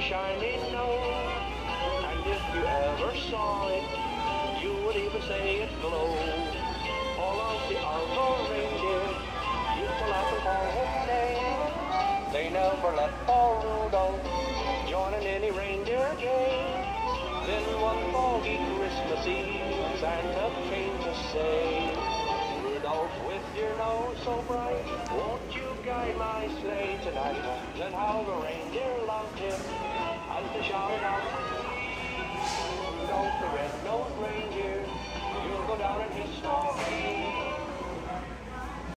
shiny nose. And if you ever saw it, you would even say it glows. All of the other reindeer used to laugh and call him names. They never let poor Rudolph join in any reindeer game. Then one foggy Christmas Eve, Santa came to say, Rudolph, with your nose so bright, won't you guide my sleigh tonight? Then how the reindeer loved him as they shouted out, Rudolph the red-nosed reindeer, you'll go down in history.